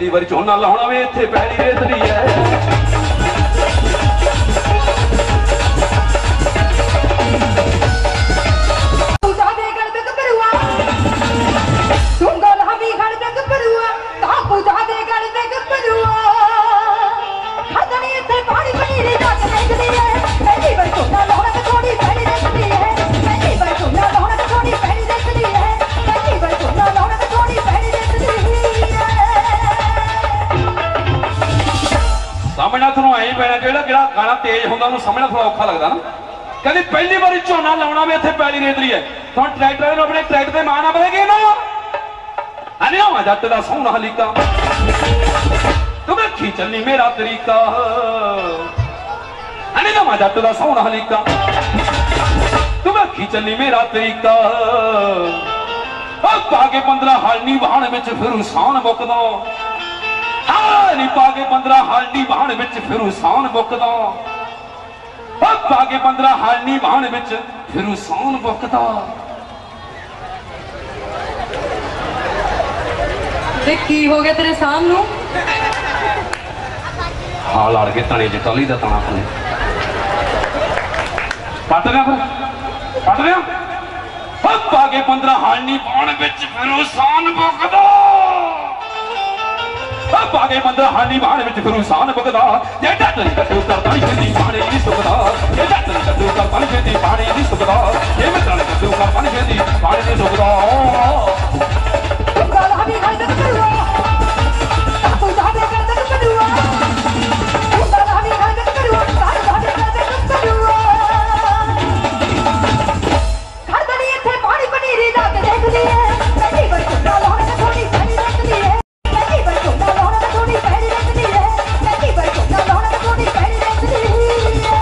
पहली बार झोना लाउणा वे इत्थे पैली रेतली है समझना थोड़ा ऐ पैना जो गाना तेज होंगे समझना थोड़ा औखा लगता ना कहते पहली बार झोना लाउणा भी इत्थे पैली रेतली है तुम ट्रैक्टर अपने ट्रैक्टर के मां ना पता कि ना जट दा सोहना हलीका तू रखी चलनी मेरा तरीका नवा जट दा सोहना हलीका तू रखी चलनी मेरा तरीका पाके 15 हालनी बहान विच फिर हुसान मुकदा नी पाके 15 हालनी बहान विच फिर हुसान मुकदा पाके 15 हालनी बहान विच फिर हुसान मुकदा की हो गया तेरे सामने हाल आड़ के तने च टली दा तना अपने पट रहा फिर पट रहा पाके 15 हालनी बहान विच फिर हुसान मुकदा पाके 15 हानी बहान विच फिर हुसान मुकदा जे डट नहीं कदू करदा नहीं फिरदी पानी नहीं सुकदा जे डट नहीं कदू करदा नहीं फिरदी पानी नहीं सुकदा जे मित्र नहीं कदू करदा नहीं फिरदी पानी नहीं सुकदा गल हमी खाई तक करूआ तू जाबे कर तक करूआ गल हमी खाई तक करूआ सारे जाबे कर तक करूआ घर दनी इत्थे पानी पनीरी ला के देख ली है पहली बार चुना लाने का थोड़ी पहली देख ली है पहली बार चुना लाने का थोड़ी पहली देख ली है पहली बार चुना लाने का थोड़ी पहली देख ली है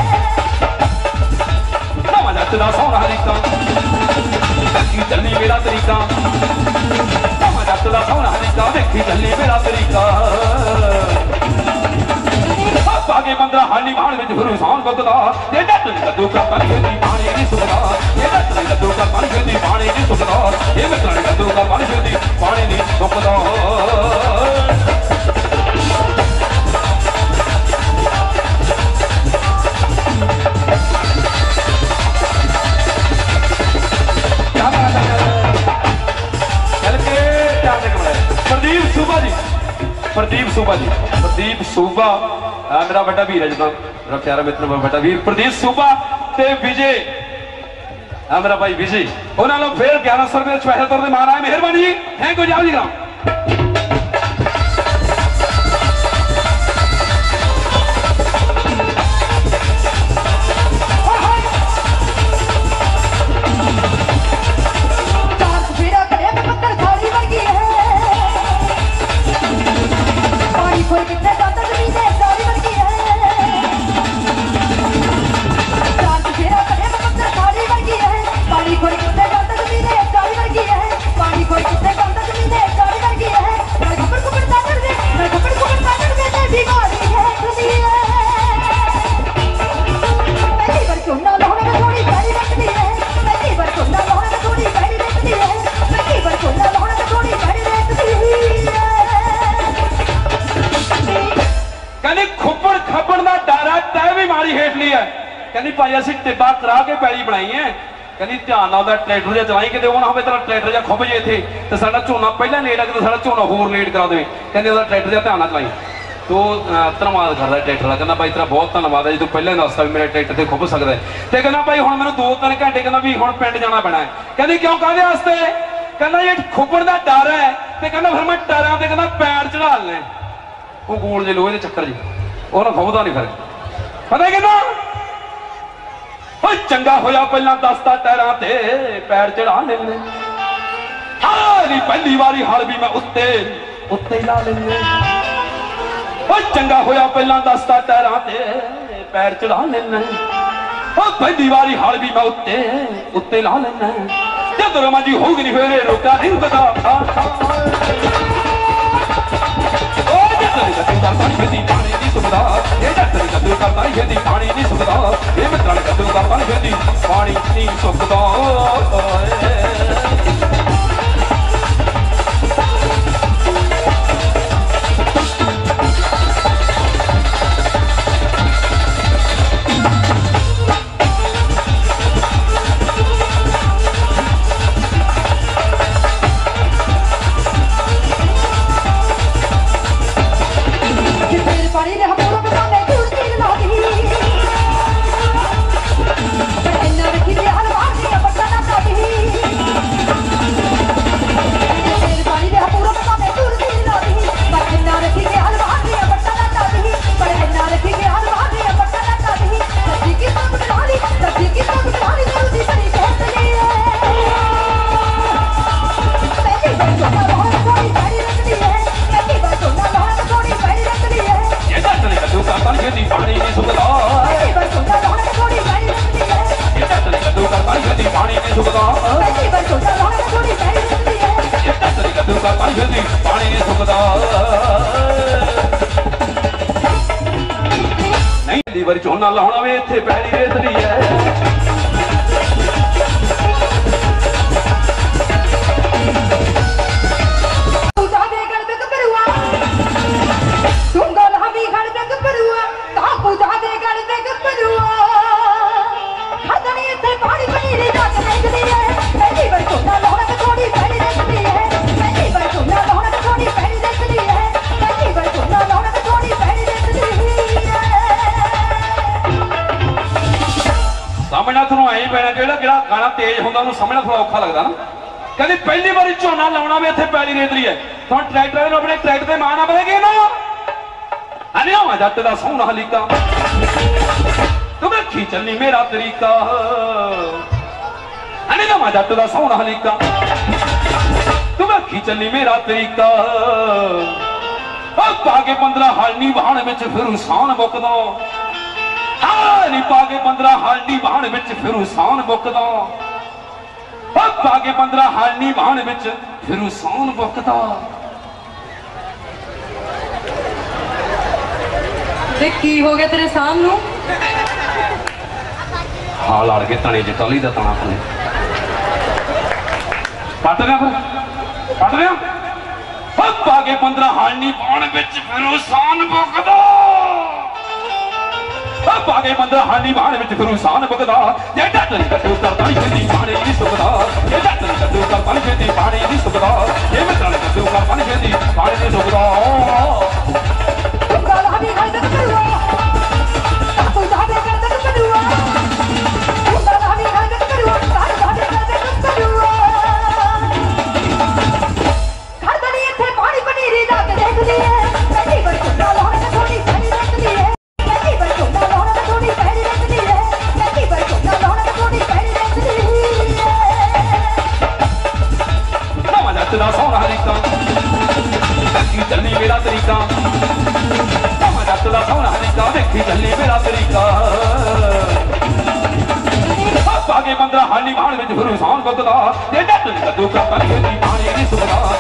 नवा जट दा सोहना हलीका देखी चलनी मेरा तरीका नवा जट दा सोहना हलीका देखी चलनी मेरा तरीका पाके 15 हाली बहान विच फिर हुसान मुकदा जे डट नहीं कदू करदा नहीं फिरदी पानी नहीं सुकदा जे डट नहीं कदू करदा नहीं फिरदी पानी नहीं सुकदा जे मित्र नहीं कदू करदा नहीं फिरदी पानी नहीं सुकदा प्रदीप सूबा मेरा बड़ा वीर है जितना मेरा प्यारा मित्र बड़ा वीर प्रदीप सूबा ते विजय मेरा भाई विजय उन्होंने फिर 1100 रुपये स्पेशल तौर पर मारा है मेहरबानी जी थैंक यू जाओ जी ग्राम कहनी भाई असं टिब्बा करा के पैली बनाई है कहनी ध्यान नाल ट्रैक्टर जहा चलाई कि ना हो तेरा ट्रैक्टर जहा खुब जे थे तो साडा झोना पहला लेट आके साडा झोना होर लेट करा दे कहते ट्रैक्टर जहा ध्यान चलाई तो धन्यवाद करता ट्रैक्टर का कहना भाई तेरा बहुत धन्यवाद है जो पहले दसता भी मेरे ट्रैक्टर से खुब सकता है तो कहना भाई हम मैं 2-3 घंटे कहना भी हम पिंड जाना पैना है कहती क्यों कहते वास्ते कहना ये खुबण का डर है तो कहना फिर मैं टायरों से कहना पैर चढ़ा लेने वो गोल जे लोहे के चक्कर जी वो खुबदा नहीं फिर पता कि चंगा होया पहला दसता टायरों से पैर चढ़ा लेने पहली बारी हल भी मैं उत्ते उत्ते ला लेने चंगा होया पहला दसता टायरों से पैर चढ़ा लेना पहली बारी हल भी मैं उत्ते उत्ते ला लेना जब रमाजी होगी नहीं फिर रोका नहीं पता पानी नहीं सुकदा ये डॉक्टर कदू करता नहीं फिरदी पानी नहीं सुकदा ये मित्र कदू करता नहीं फिरदी पानी नहीं सुकदा ਵਾਰੀ ਝੋਨਾ ਲਾਉਣਾ ਵੇ ਇੱਥੇ ਪੈਲੀ ਰੇਤਲੀ ਐ ਸਮਝਣਾ ਤੁਹਾਨੂੰ ਐਂ ਪੈਣਾ ਜਿਹੜਾ ਗਾਣਾ ਤੇਜ਼ ਹੁੰਦਾ ਉਹਨੂੰ ਸਮਝਣਾ ਥੋੜਾ ਔਖਾ ਲੱਗਦਾ ਨਾ ਕਹਿੰਦੀ ਪਹਿਲੀ ਵਾਰੀ ਝੋਨਾ ਲਾਉਣਾ ਵੀ ਇੱਥੇ ਪੈਲੀ ਰੇਤਲੀ ਹੈ ਤੁਹਾਨੂੰ ਟਰੈਕਟਰ ਨੂੰ ਆਪਣੇ ਟਰੈਕਟਰ ਦੇ ਮਾਂ ਨਾ ਪਵੇਗੀ ਨਾ ਅਨਿਆ ਜੱਟ ਦਾ ਸੋਹਣਾ ਹਲੀਕਾ ਤੂੰ ਵੇਖੀ ਚੱਲੀ ਮੇਰਾ ਤਰੀਕਾ ਅਨਿਆ ਜੱਟ ਦਾ ਸੋਹਣਾ ਹਲੀਕਾ ਤੂੰ ਵੇਖੀ ਚੱਲੀ ਮੇਰਾ ਤਰੀਕਾ ਉਹ ਪਾ ਕੇ 15 ਹਾਲਨੀ ਵਾਹਣ ਵਿੱਚ ਫਿਰ ਸਾਨ ਮੁੱਕਦਾ ਨੀ ਪਾ ਕੇ 15 ਹਾਲਨੀ ਵਾਹਣ ਵਿੱਚ ਫਿਰ ਸਾਨ ਮੁੱਕਦਾ ਪਾ ਕੇ 15 ਹਾਲਨੀ ਵਾਹਣ ਵਿੱਚ ਫਿਰ ਸਾਨ ਮੁੱਕਦਾ ਤੇ ਕੀ ਹੋ ਗਿਆ ਤੇਰੇ ਸਾਹਮ ਨੂੰ ਹਾਲ ਅੜ ਕੇ ਤਣੇ ਚ ਟਲੀ ਦਾ ਤਣਾ ਥਲੇ ਪੱਟ ਰਿਹਾ ਫਿਰ ਪੱਟ ਰਿਹਾ ਪਾ ਕੇ 15 ਹਾਲਨੀ ਵਾਹਣ ਵਿੱਚ ਫਿਰ ਸਾਨ ਮੁੱਕਦਾ ਪਾ ਕੇ 15 ਹਾਨੀ ਬਾਣ ਵਿੱਚ ਫਿਰ ਸਾਨ ਬਗਦਾ ਜੇ ਡੱਟ ਨਹੀਂ ਕੱਟੂ ਕਰਦਾ ਨਹੀਂ ਛੇਤੀ ਪਾਣੀ ਨਹੀਂ ਸੁੱਕਦਾ ਜੇ ਡੱਟ ਨਹੀਂ ਕੱਟੂ ਕਰਦਾ ਨਹੀਂ ਛੇਤੀ ਪਾਣੀ ਨਹੀਂ ਸੁੱਕਦਾ ਜੇ ਮੈਂ ਤਣ ਕੱਟੂ ਕਰਦਾ ਨਹੀਂ ਛੇਤੀ ਪਾਣੀ ਨਹੀਂ ਸੁੱਕਦਾ ਗੱਲ ਹਮੀ ਖਾਈ ਤੇ ਕਰੂਆ ਕੋਈ ਤਾਂ ਦੇ ਕਰਦਾ ਤੇ ਕਰੂਆ ਗੱਲ ਹਮੀ ਖਾਈ ਤੇ ਕਰੂਆ ਤਾਂ ਦੇ ਕਰਦਾ ਤੇ ਕਰੂਆ ਕਰਦਾ ਨਹੀਂ ਇੱਥੇ ਪਾਣੀ ਪਨੀਰੀ ਲਾ ਕੇ ਦੇਖਦੀ ਐ ਪਹਿਲੀ ਵਾਰ ਕੁੱਤਾ ਲਾਉਣ ਤੇ ਥੋੜੀ ਪਾਣੀ ਦੇਖਦੀ ਐ ਦਾ ਸੋਹਣਾ ਹਲੀਕਾ ਦੇਖੀ ਚੱਲੀ ਮੇਰਾ ਤਰੀਕਾ ਮੈਂ ਜੱਟ ਦਾ ਸੋਹਣਾ ਹਲੀਕਾ ਦੇਖੀ ਚੱਲੀ ਮੇਰਾ ਤਰੀਕਾ ਪਾ ਕੇ 15 ਹਾਨੀ ਵਾਹਣ ਵਿੱਚ ਫਿਰ ਸਾਨ ਬਗਦਾ ਜੇ ਜੱਟ ਨਹੀਂ ਕੱਦੂ ਕਰਦਾ ਨਹੀਂ ਪਾਣੀ ਨਹੀਂ ਸੁੱਕਦਾ